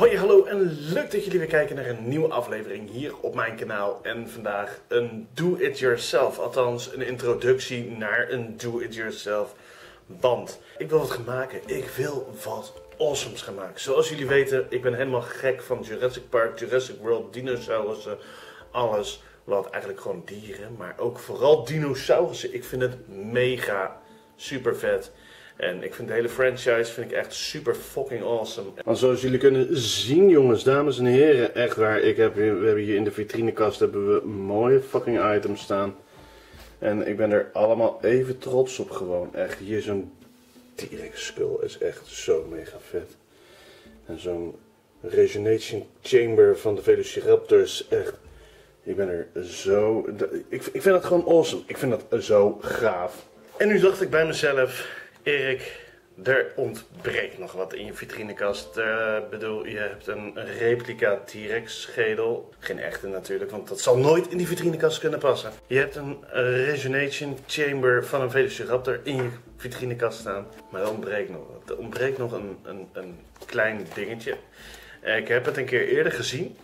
Hoi, hallo en leuk dat jullie weer kijken naar een nieuwe aflevering hier op mijn kanaal. En vandaag een do-it-yourself, althans een introductie naar een do-it-yourself band. Ik wil wat gaan maken, ik wil wat awesomes gaan maken. Zoals jullie weten, ik ben helemaal gek van Jurassic Park, Jurassic World, dinosaurussen, alles wat eigenlijk gewoon dieren, maar ook vooral dinosaurussen. Ik vind het mega super vet. En ik vind de hele franchise echt super fucking awesome. Maar zoals jullie kunnen zien, jongens, dames en heren, echt waar. We hebben hier in de vitrinekast hebben we mooie fucking items staan. En ik ben er allemaal even trots op gewoon. Echt, hier zo'n T-Rex skull is echt zo mega vet. En zo'n Rejuvenation Chamber van de Velociraptors, echt. Ik ben er zo... Ik vind dat gewoon awesome. Ik vind dat zo gaaf. En nu dacht ik bij mezelf... Erik, er ontbreekt nog wat in je vitrinekast. Je hebt een replica T-Rex schedel. Geen echte natuurlijk, want dat zal nooit in die vitrinekast kunnen passen. Je hebt een Rejuvenation Chamber van een Velociraptor in je vitrinekast staan. Maar er ontbreekt nog wat. Er ontbreekt nog een klein dingetje. Ik heb het een keer eerder gezien.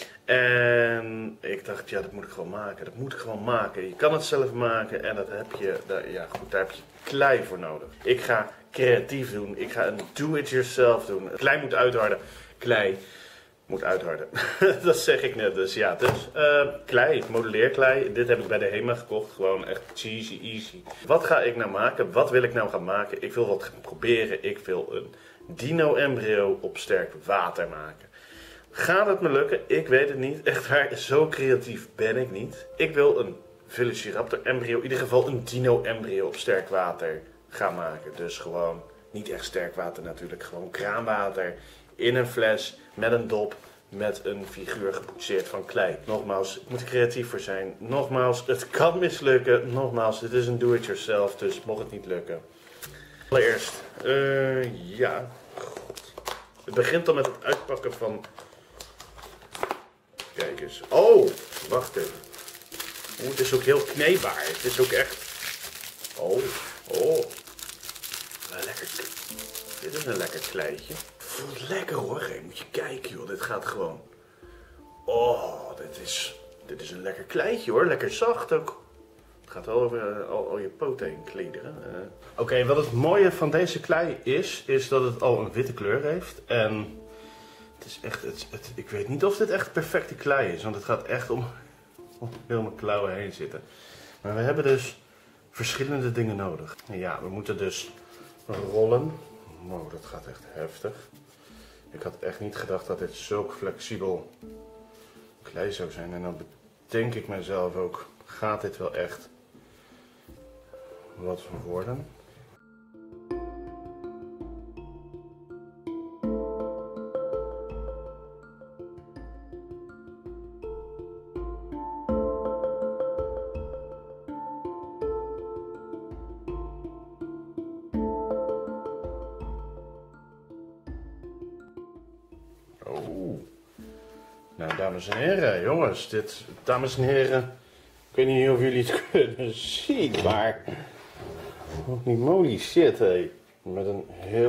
En ik dacht, ja, dat moet ik gewoon maken. Dat moet ik gewoon maken. Je kan het zelf maken en dat heb je, daar heb je klei voor nodig. Ik ga creatief doen. Ik ga een do-it-yourself doen. Klei moet uitharden. Klei moet uitharden. Dat zeg ik net. Dus ja, klei, modelleerklei. Dit heb ik bij de HEMA gekocht. Gewoon echt cheesy, easy. Wat ga ik nou maken? Wat wil ik nou gaan maken? Ik wil wat gaan proberen. Ik wil een dino-embryo op sterk water maken. Gaat het me lukken? Ik weet het niet. Echt waar, zo creatief ben ik niet. Ik wil een Velociraptor embryo, in ieder geval een dino embryo op sterk water gaan maken. Dus gewoon, niet echt sterk water natuurlijk, gewoon kraanwater in een fles met een dop, met een figuur geboetseerd van klei. Nogmaals, ik moet er creatief voor zijn. Nogmaals, het kan mislukken. Nogmaals, dit is een do-it-yourself, dus mocht het niet lukken. Allereerst, ja, god. Het begint dan met het uitpakken van... Kijk eens. Oh, wacht even. Oeh, het is ook heel kneedbaar. Het is ook echt... Oh. Lekker. Dit is een lekker kleidje. Voelt lekker hoor. Hey, moet je kijken joh. Dit gaat gewoon... Oh, dit is een lekker kleidje hoor. Lekker zacht ook. Het gaat wel over al je poten heen klederen. Oké, wat het mooie van deze klei is dat het al een witte kleur heeft. En... Het is echt, ik weet niet of dit echt perfecte klei is, want het gaat echt om heel mijn klauwen heen zitten. Maar we hebben dus verschillende dingen nodig. Ja, we moeten dus rollen. Wow, dat gaat echt heftig. Ik had echt niet gedacht dat dit zulk flexibel klei zou zijn. En dan bedenk ik mezelf ook, gaat dit wel echt wat worden? Oh, nou dames en heren, jongens, dames en heren, ik weet niet of jullie het kunnen zien, maar holy moly shit, hé. Met een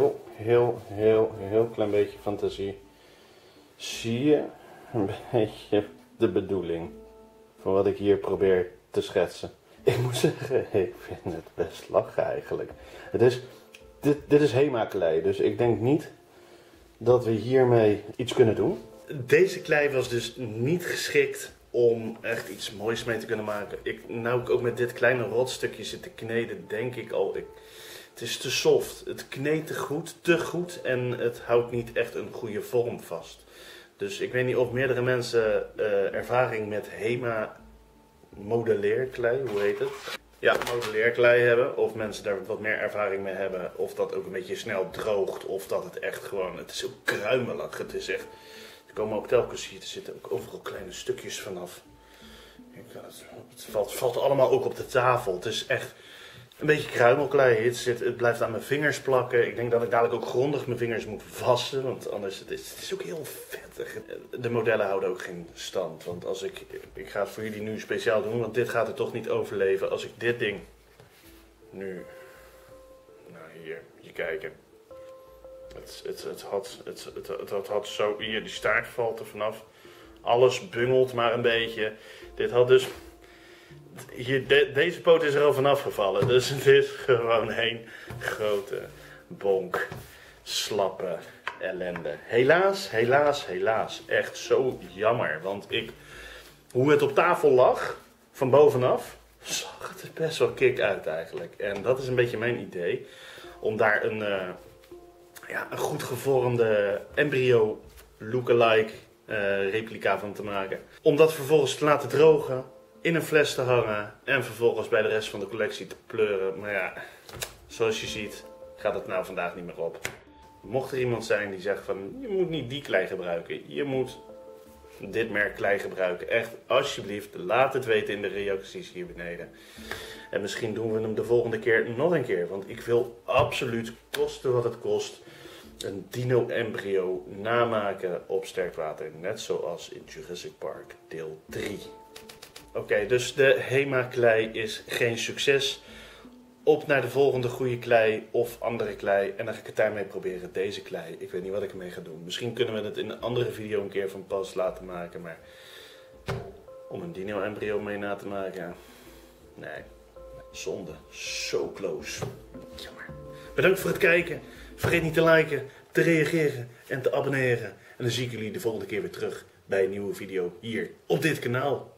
heel klein beetje fantasie zie je een beetje de bedoeling van wat ik hier probeer te schetsen. Ik moet zeggen, ik vind het best lachen eigenlijk. Dit is HEMA-klei, dus ik denk niet dat we hiermee iets kunnen doen. Deze klei was dus niet geschikt om echt iets moois mee te kunnen maken. Nou ik ook met dit kleine rotstukje zit te kneden, denk ik al. Het is te soft. Het kneedt te goed en het houdt niet echt een goede vorm vast. Dus ik weet niet of meerdere mensen ervaring met HEMA modelleerklei, hoe heet het? Ja, modelleerklei hebben, of mensen daar wat meer ervaring mee hebben, of dat ook een beetje snel droogt, of dat het echt gewoon, het is ook kruimelig, het is echt, er komen ook telkens hier, er zitten ook overal kleine stukjes vanaf. Het valt allemaal ook op de tafel, het is echt een beetje kruimelklei, het blijft aan mijn vingers plakken. Ik denk dat ik dadelijk ook grondig mijn vingers moet wassen, want anders het is ook heel vettig. De modellen houden ook geen stand, want als ik ga het voor jullie nu speciaal doen, want dit gaat er toch niet overleven. Als ik dit ding nu, nou hier, je kijken. Het had zo, hier die staart valt er vanaf. Alles bungelt maar een beetje. Dit had dus, hier, deze poot is er al vanaf gevallen. Dus het is gewoon een grote bonk slappe ellende. Helaas, helaas, helaas. Echt zo jammer. Want hoe het op tafel lag, van bovenaf, zag het er best wel kick uit eigenlijk. En dat is een beetje mijn idee. Om daar een goed gevormde embryo lookalike replica van te maken. Om dat vervolgens te laten drogen, in een fles te hangen en vervolgens bij de rest van de collectie te pleuren. Maar ja, zoals je ziet gaat het nou vandaag niet meer op. Mocht er iemand zijn die zegt van, je moet niet die klei gebruiken, je moet dit merk klei gebruiken. Echt, alsjeblieft, laat het weten in de reacties hier beneden. En misschien doen we hem de volgende keer nog een keer. Want ik wil absoluut, koste wat het kost, een dino-embryo namaken op sterkwater. Net zoals in Jurassic Park deel 3. Oké, dus de HEMA-klei is geen succes. Op naar de volgende goede klei of andere klei. En dan ga ik het daarmee proberen. Deze klei. Ik weet niet wat ik ermee ga doen. Misschien kunnen we het in een andere video een keer van pas laten maken. Maar om een dino-embryo mee na te maken. Nee. Zonde. So close. Jammer. Bedankt voor het kijken. Vergeet niet te liken, te reageren en te abonneren. En dan zie ik jullie de volgende keer weer terug bij een nieuwe video hier op dit kanaal.